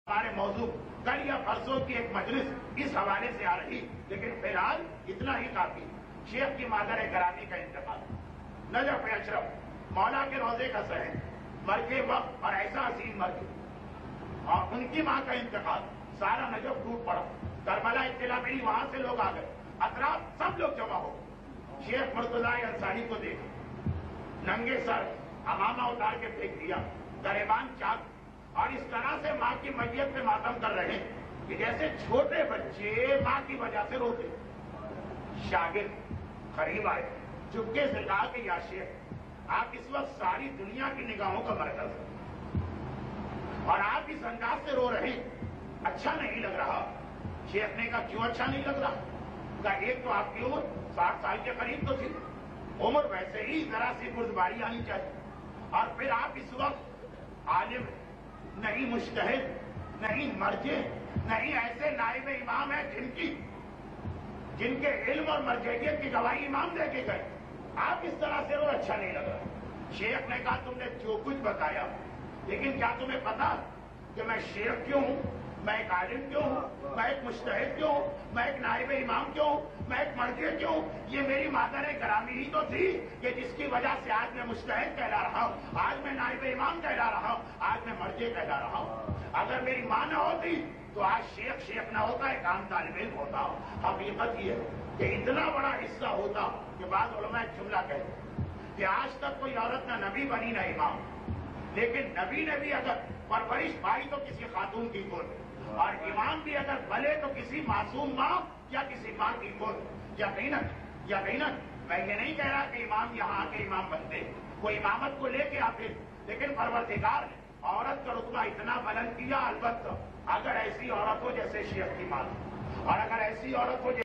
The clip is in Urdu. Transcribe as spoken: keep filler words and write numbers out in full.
ہمارے موضوع کل یا پرسوں کی ایک مجلس اس حوالے سے آ رہی، لیکن فی الحال اتنا ہی کافی۔ شیخ کی مادر گرامی کا انتقال، نجف اشرف مولا کے روزے کا شہر، مرکے وقت اور ایسا حسین مرکے، اور ان کی ماں کا انتقال، سارا نجف ٹوٹ پڑا۔ کربلا اطلاع ملی، وہاں سے لوگ آ گئے، اطراف سب لوگ جمع ہو گئے۔ شیخ مرتضی انصاری کو دیکھا، ننگے سر امامہ اتار کے پھینک دیا، گریبان چاک، اور اس طرح سے ماں کی میت پہ ماتم کر رہے ہیں کہ جیسے چھوٹے بچے ماں کی وجہ سے روتے۔ شاگرد قریب آئے، چپکے سے کہا کہ یا شیخ، آپ اس وقت ساری دنیا کی نگاہوں کا مرکز ہیں اور آپ اس انداز سے رو رہے ہیں، اچھا نہیں لگ رہا۔ شیخ نے کہا کیوں اچھا نہیں لگ رہا؟ کہا ایک تو آپ کی عمر ساٹھ سال کے قریب تو تھی، عمر ویسے ہی ذرا سی بردباری آنی چاہیے، اور پھر آپ اس وقت عالم نہیں، مجتہد نہیں، مرجع نہیں، ایسے نائب امام ہیں جن کی جن کے علم اور مرجعیت کی گواہی امام دے کے گئے، آپ اس طرح سے وہ اچھا نہیں لگ رہا۔ شیخ نے کہا تم نے جو کچھ بتایا، لیکن کیا تمہیں پتا کہ میں شیخ کیوں ہوں، میں ایک عالم کیوں ہوں، میں ایک مجتہد کیوں ہوں، میں ایک نائب امام کیوں ہوں، میں ایک مرجع کیوں ہوں؟ یہ میری مادر گرامی ہی تو تھی کہ جس کی وجہ سے آج میں مجتہد کہلا رہا ہوں، آج میں نائب امام کہلا رہا ہوں، آج میں مرجع کہلا رہا ہوں۔ اگر میری ماں نہ ہوتی تو آج شیخ شیخ نہ ہوتا، ایک عام طالب علم ہوتا۔ حقیقت یہ ہے کہ اتنا بڑا حصہ ہوتا کہ بعض علماء ایک جملہ کہتے ہیں کہ آج تک کوئی عورت نہ نبی بنی نہ امام، لیکن نبی نے بھی اگر پرورش پائی تو کسی خاتون کی گود، اور امام بھی اگر بنے تو کسی معصوم ماں یا کسی ماں کی گود۔ یقیناً یقیناً میں یہ نہیں کہہ رہا کہ امام یہاں آ کے امام بنتے، وہ امامت کو لے کے آتے، لیکن پروردگار نے عورت کا رتبہ اتنا بلند کیا، البتہ اگر ایسی عورت ہو جیسے شیخ کی ماں، اور اگر ایسی عورت ہو